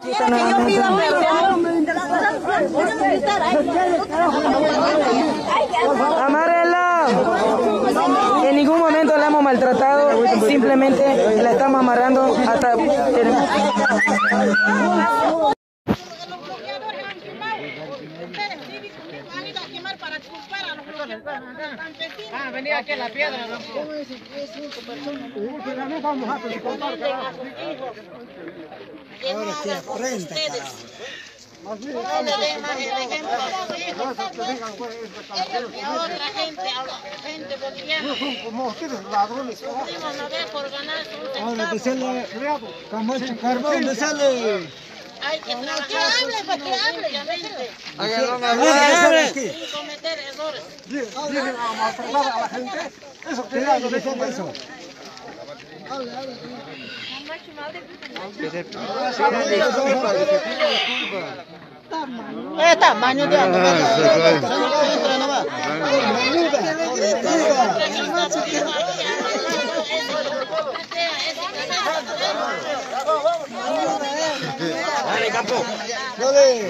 ¡Amárrenla! En ningún momento la hemos maltratado, simplemente la estamos amarrando hasta... venía aquí a la piedra, ¿no? Ahora se aprende, No le den más el ejemplo a sus hijos. Y a otra gente boliviana. como ustedes ladrones. Sufrimos una vez por ganar un Ahora que centavo. sale Camacho Carbón, le sale. Hay que trabajar limpiamente. Sin Cometer errores. Vienen a maltratar a la gente. Eso que hago de todo eso. Tamaño de Dale, campo. Dale.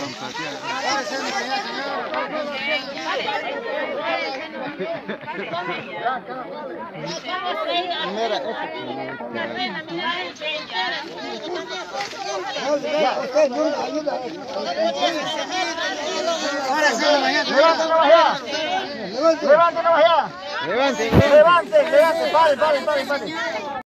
Levántenos allá. Levante, pare.